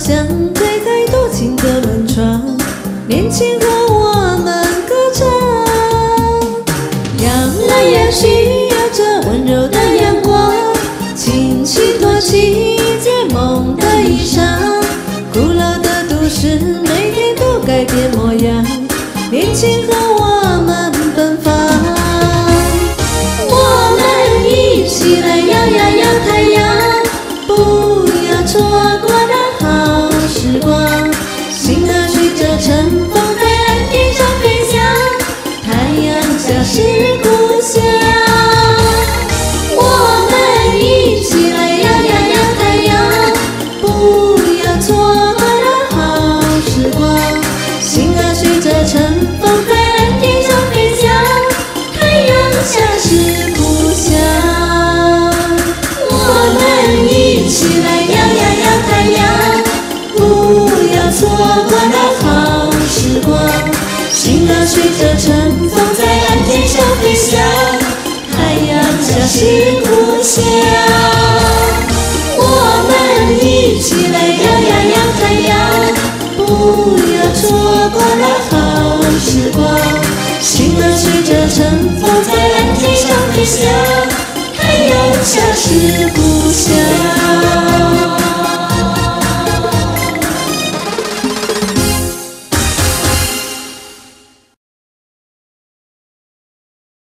想推开多情的门窗，年轻和我们歌唱。养来养去有着温柔的阳光，轻轻托起结梦的衣裳。古老的都市每天都改变模样，年轻和我们奔放。我们一起来摇呀摇太阳，不要错过那好时光。心儿随着晨风在蓝天上飞翔，太阳下是故乡。我们一起来摇呀摇太阳，不要错过那好时光。心儿随着晨风在蓝天上飞翔，太阳下是故乡。我们一起来摇呀摇太阳，不要错过那好时光。心儿随着晨风在蓝天上飞翔，太阳下是故乡。我们一起来摇呀摇太阳，不要错过那好时光。心儿随着晨风在蓝天上飞翔，太阳下是故乡。